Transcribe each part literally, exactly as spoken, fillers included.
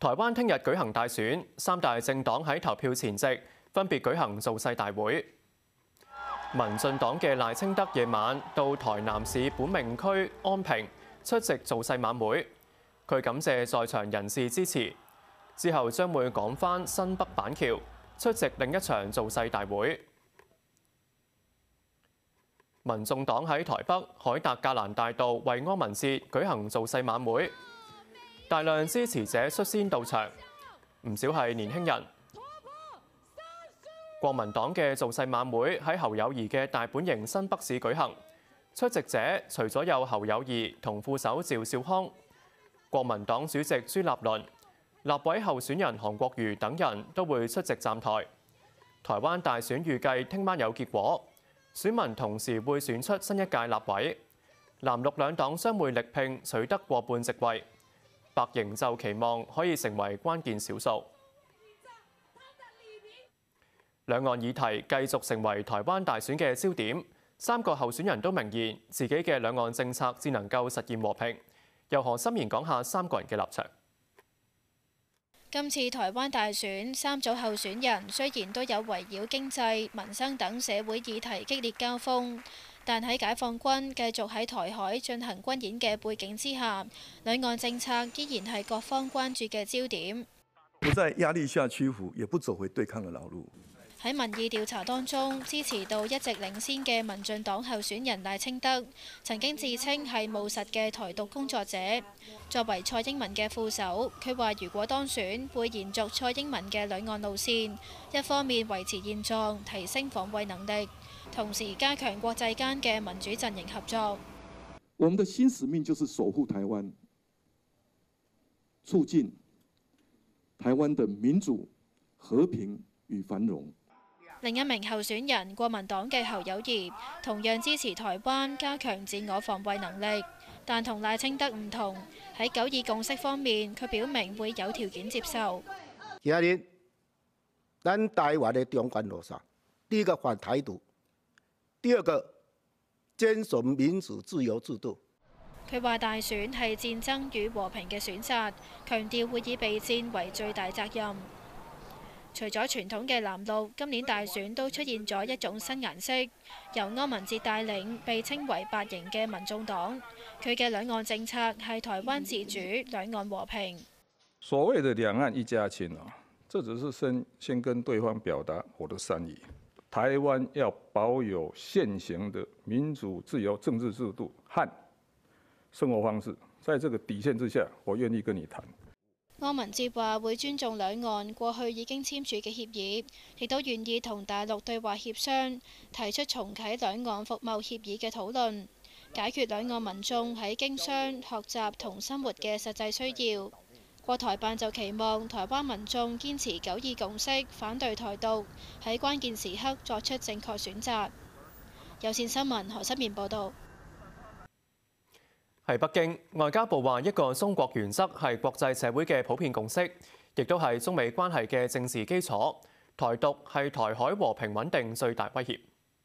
台灣聽日舉行大選，三大政黨喺投票前夕分別舉行造勢大會。民進黨嘅賴清德夜晚到台南市本命區安平出席造勢晚會，佢感謝在場人士支持，之後將會趕返新北板橋出席另一場造勢大會。民眾黨喺台北凱達格蘭大道為柯文哲舉行造勢晚會，大量支持者率先到場，唔少係年輕人。國民黨嘅造勢晚會喺侯友宜嘅大本營新北市舉行，出席者除咗有侯友宜同副手趙少康、國民黨主席朱立倫、立委候選人韓國瑜等人都會出席站台。台灣大選預計聽晚有結果。選民同時會選出新一屆立委，藍綠兩黨將會力拼取得過半席位，白營就期望可以成為關鍵少數。兩岸議題繼續成為台灣大選嘅焦點，三個候選人都明言自己嘅兩岸政策只能夠實現和平。由何心妍講下三個人嘅立場。 今次台灣大選，三組候選人雖然都有圍繞經濟、民生等社會議題激烈交鋒，但喺解放軍繼續喺台海進行軍演嘅背景之下，兩岸政策依然係各方關注嘅焦點。 不在壓力下屈服，也不走回對抗嘅老路。 喺民意調查當中，支持度一直領先嘅民進黨候選人賴清德，曾經自稱係務實嘅台獨工作者。作為蔡英文嘅副手，佢話如果當選，會延續蔡英文嘅兩岸路線，一方面維持現狀，提升防衛能力，同時加強國際間嘅民主陣營合作。 我們的新使命就是守護台灣，促進台灣的民主、和平與繁榮。 另一名候選人國民黨嘅侯友宜同樣支持台灣加強自我防衛能力，但同賴清德唔同，喺九二共識方面，佢表明會有條件接受。 今日咱台灣嘅中間路上，第一個反台獨，第二個堅守民主自由制度。 佢話大選係戰爭與和平嘅選擇，強調會以備戰為最大責任。除咗傳統嘅藍綠，今年大選都出現咗一種新顏色，由柯文哲帶領，被稱為白營嘅民眾黨。佢嘅兩岸政策係台灣自主、兩岸和平。 所謂的兩岸一家親啊，這只是先先跟對方表達我的善意。台灣要保有現行的民主自由政治制度和生活方式，在這個底線之下，我願意跟你談。 柯文哲話會尊重兩岸過去已經簽署嘅協議，亦都願意同大陸對話協商，提出重啟兩岸服貿協議嘅討論，解決兩岸民眾喺經商、學習同生活嘅實際需要。國台辦就期望台灣民眾堅持九二共識，反對台獨，喺關鍵時刻作出正確選擇。有線新聞何心妍報導。 喺北京，外交部話一個中國原則係國際社會嘅普遍共識，亦都係中美關係嘅政治基礎。台獨係台海和平穩定最大威脅。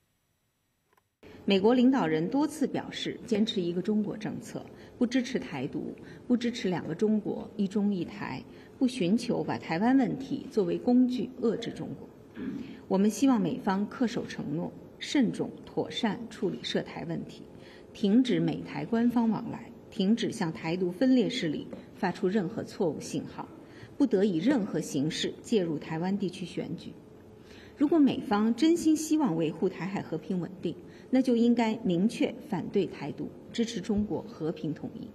美國領導人多次表示堅持一個中國政策，不支持台獨，不支持兩個中國、一中一台，不尋求把台灣問題作為工具遏制中國。我們希望美方恪守承諾，慎重妥善處理涉台問題，停止美台官方往來，停止向台獨分裂勢力發出任何錯誤信號，不得以任何形式介入台灣地區選舉。如果美方真心希望維護台海和平穩定，那就應該明確反對台獨，支持中國和平統一。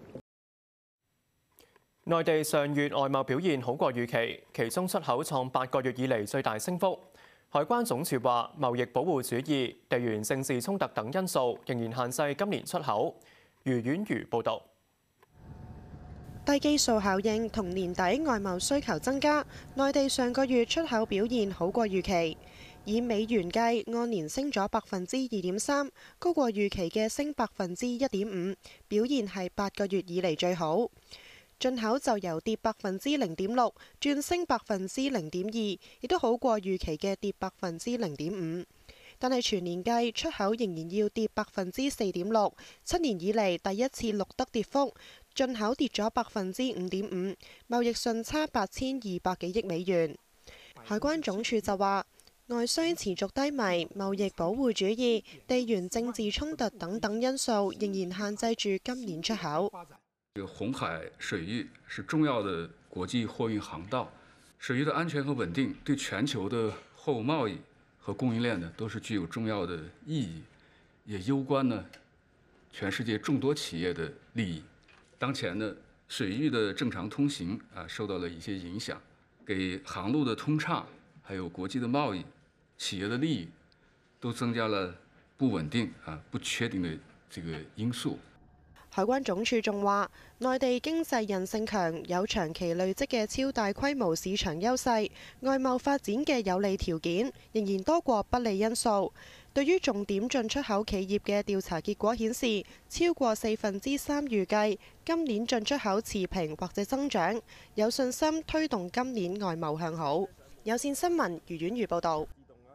內地上月外貿表現好過預期，其中出口創八個月以嚟最大升幅。海關總署話，貿易保護主義、地緣政治衝突等因素仍然限制今年出口。余婉如報導。 低基數效應同年底外貿需求增加，內地上個月出口表現好過預期，以美元計按年升咗百分之二點三，高過預期嘅升百分之一點五，表現係八個月以嚟最好。進口就由跌百分之零點六轉升百分之零點二，亦都好過預期嘅跌百分之零點五。但係全年計出口仍然要跌百分之四點六，七年以嚟第一次錄得跌幅， 進口跌咗百分之五點五，貿易順差八千二百幾億美元。海關總署就話，外需持續低迷、貿易保護主義、地緣政治衝突等等因素，仍然限制住今年出口。 紅海水域是重要的國際貨運航道，水域的安全和穩定對全球的貨物貿易和供應鏈呢都是具有重要的意義，也攸關呢全世界眾多企業的利益。當前呢，水域的正常通行啊受到了一些影響，給航路的通暢，還有國際的貿易、企業的利益，都增加了不穩定啊、不確定的這個因素。 海關總署仲話，內地經濟韌性強，有長期累積嘅超大規模市場優勢，外貿發展嘅有利條件仍然多過不利因素。對於重點進出口企業嘅調查結果顯示，超過四分之三預計今年進出口持平或者增長，有信心推動今年外貿向好。有線新聞余婉如報導。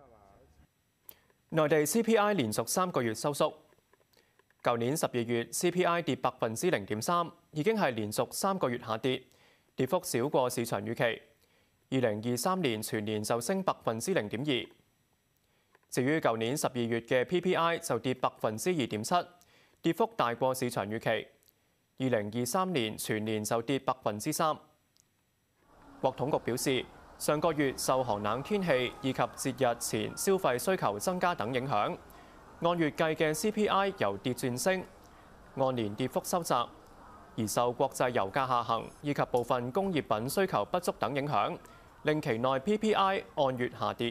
內地 C P I 連續三個月收縮。舊年十二月 C P I 跌百分之零點三，已經係連續三個月下跌，跌幅少過市場預期。二零二三年全年就升百分之零點二。至於舊年十二月嘅 P P I 就跌百分之二點七，跌幅大過市場預期。二零二三年全年就跌百分之三。國統局表示，上個月受寒冷天氣以及節日前消費需求增加等影響，按月計嘅 C P I 由跌轉升，按年跌幅收窄，而受國際油價下行以及部分工業品需求不足等影響，令期內 P P I 按月下跌。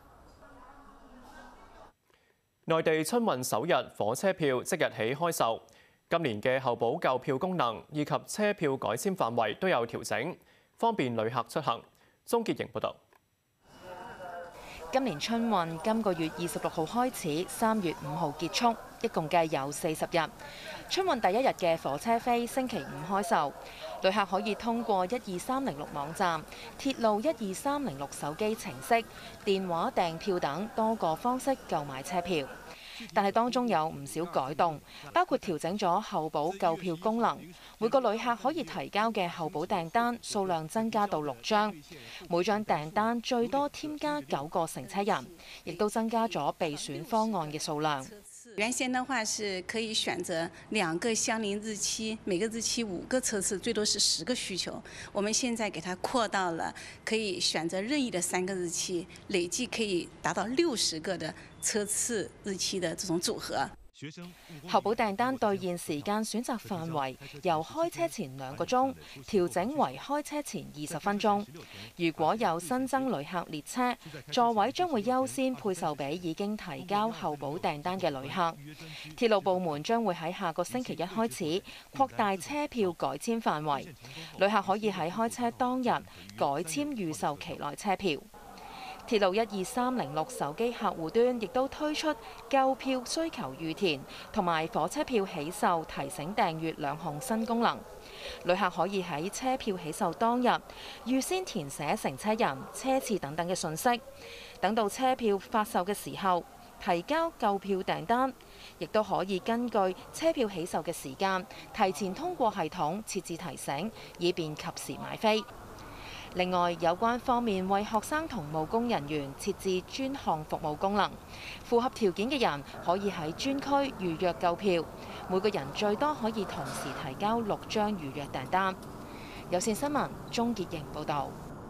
內地春運首日火車票即日起開售，今年嘅候補購票功能以及車票改簽範圍都有調整，方便旅客出行。鍾潔瑩報導。 今年春運今個月二十六號開始，三月五號結束，一共計有四十日。春運第一日嘅火車飛星期五開售，旅客可以通過一二三零六網站、鐵路一二三零六手機程式、電話訂票等多個方式購買車票。但係當中有唔少改動，包括調整咗候補購票功能，每個旅客可以提交嘅候補訂單數量增加到六張，每張訂單最多添加九個乘車人，亦都增加咗備選方案嘅數量。 原先的話是可以選擇兩個相鄰日期，每個日期五個車次，最多是十個需求。我們現在給它擴到了可以選擇任意的三個日期，累計可以達到六十個的車次日期的這種組合。 候補訂單兌現時間選擇範圍由開車前兩個鐘調整為開車前二十分鐘。如果有新增旅客列車，座位將會優先配售俾已經提交候補訂單嘅旅客。鐵路部門將會喺下個星期一開始擴大車票改簽範圍，旅客可以喺開車當日改簽預售期內車票。鐵路一二三零六手機客戶端亦都推出購票需求預填同埋火車票起售提醒訂閱兩項新功能。旅客可以喺車票起售當日預先填寫乘車人、車次等等嘅信息，等到車票發售嘅時候提交購票訂單，亦都可以根據車票起售嘅時間提前通過系統設置提醒，以便及時買飛。另外，有關方面為學生同務工人員設置專項服務功能，符合條件嘅人可以喺專區預約購票，每個人最多可以同時提交六張預約訂單。有線新聞鍾潔瑩報導。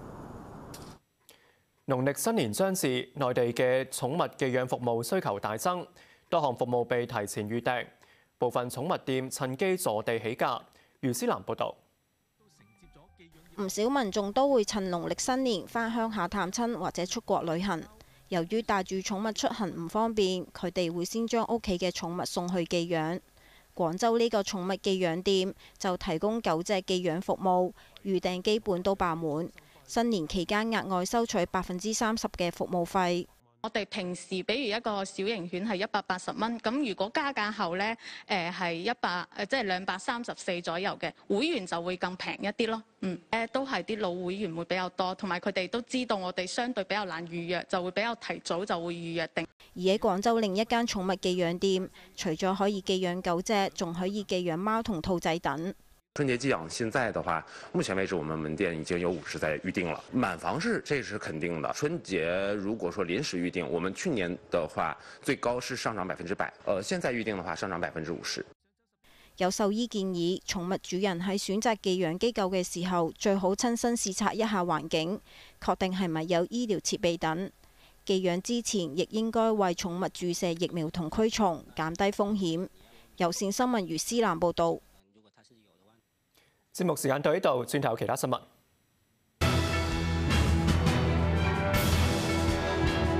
農曆新年將至，內地嘅寵物寄養服務需求大增，多項服務被提前預訂，部分寵物店趁機坐地起價。余思南報導。 唔少民眾都會趁農曆新年返鄉下探親或者出國旅行。由於帶住寵物出行唔方便，佢哋會先將屋企嘅寵物送去寄養。廣州呢個寵物寄養店就提供狗隻寄養服務，預訂基本都爆滿。新年期間額外收取百分之三十嘅服務費。 我哋平時比如一個小型犬係一百八十蚊，咁如果加價後呢，誒係一百誒即係兩百三十四左右嘅，會員就會更平一啲咯。嗯，誒都係啲老會員會比較多，同埋佢哋都知道我哋相對比較難預約，就會比較提早就會預約定。 而喺廣州另一間寵物寄養店，除咗可以寄養狗隻，仲可以寄養貓同兔仔等。 春节寄养现在的话，目前为止我们门店已经有五十在预定了，满房是这是肯定的。春节如果說臨時預定，我們去年的話最高是上漲百分之百，呃，現在預定的話上漲百分之五十。 有獸醫建議，寵物主人喺選擇寄養機構嘅時候，最好親身視察一下環境，確定係咪有醫療設備等。寄養之前，亦應該為寵物注射疫苗同驅蟲，減低風險。有線新聞余思南報導。 節目時間到呢度，轉頭其他新聞。